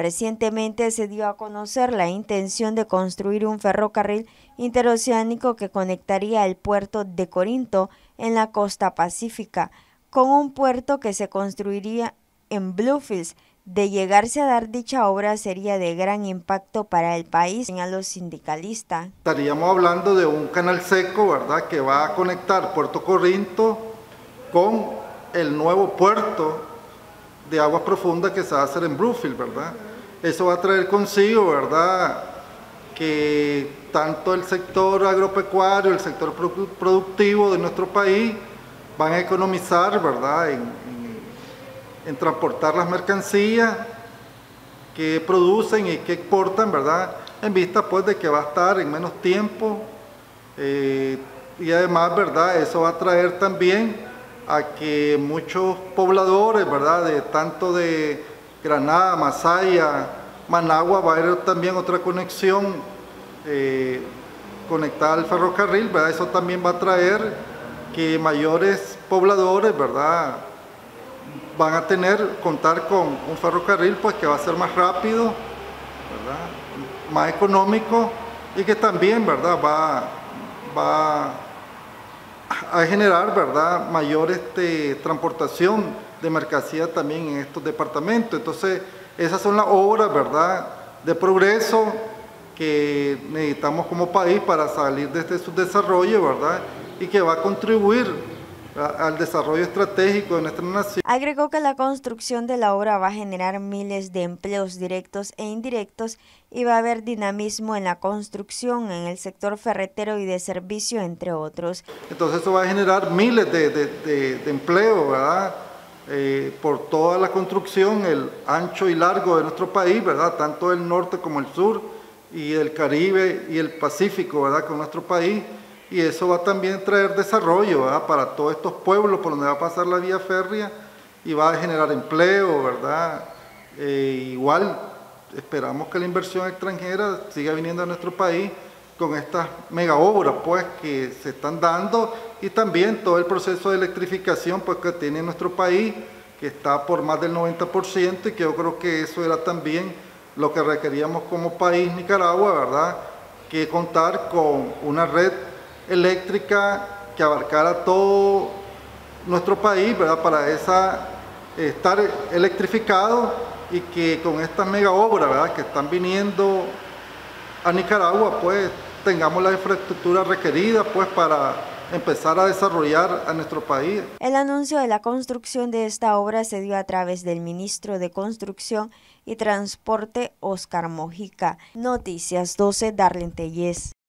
Recientemente se dio a conocer la intención de construir un ferrocarril interoceánico que conectaría el puerto de Corinto en la costa pacífica con un puerto que se construiría en Bluefields. De llegarse a dar dicha obra sería de gran impacto para el país, señaló sindicalista. Estaríamos hablando de un canal seco, ¿verdad?, que va a conectar Puerto Corinto con el nuevo puerto de aguas profundas que se va a hacer en Bluefields, ¿verdad? Eso va a traer consigo, ¿verdad?, que tanto el sector agropecuario, el sector productivo de nuestro país van a economizar, ¿verdad?, en transportar las mercancías que producen y que exportan, ¿verdad?, en vista pues de que va a estar en menos tiempo y además, ¿verdad?, eso va a traer también a que muchos pobladores, ¿verdad?, de tanto de Granada, Masaya, Managua, va a haber también otra conexión conectada al ferrocarril, ¿verdad? Eso también va a traer que mayores pobladores, ¿verdad?, van a contar con un ferrocarril pues que va a ser más rápido, ¿verdad?, más económico y que también, ¿verdad?, va a generar, ¿verdad?, mayor transportación de mercancías también en estos departamentos. Entonces, esas son las obras, ¿verdad?, de progreso que necesitamos como país para salir de este subdesarrollo, ¿verdad?, y que va a contribuir al desarrollo estratégico de nuestra nación. Agregó que la construcción de la obra va a generar miles de empleos directos e indirectos y va a haber dinamismo en la construcción, en el sector ferretero y de servicio, entre otros. Entonces eso va a generar miles de empleos, ¿verdad?, por toda la construcción, el ancho y largo de nuestro país, ¿verdad?, tanto el norte como el sur, y el Caribe y el Pacífico, ¿verdad?, con nuestro país. Y eso va también a traer desarrollo, ¿verdad?, para todos estos pueblos por donde va a pasar la vía férrea y va a generar empleo, ¿verdad? Igual esperamos que la inversión extranjera siga viniendo a nuestro país con estas mega obras pues que se están dando y también todo el proceso de electrificación pues que tiene nuestro país, que está por más del 90%, y que yo creo que eso era también lo que requeríamos como país Nicaragua, ¿verdad?, que contar con una red eléctrica que abarcara todo nuestro país, ¿verdad?, para estar electrificado y que con estas mega obras, ¿verdad?, que están viniendo a Nicaragua, pues tengamos la infraestructura requerida pues para empezar a desarrollar a nuestro país. El anuncio de la construcción de esta obra se dio a través del ministro de Construcción y Transporte, Oscar Mojica. Noticias 12, Darlene Tellez.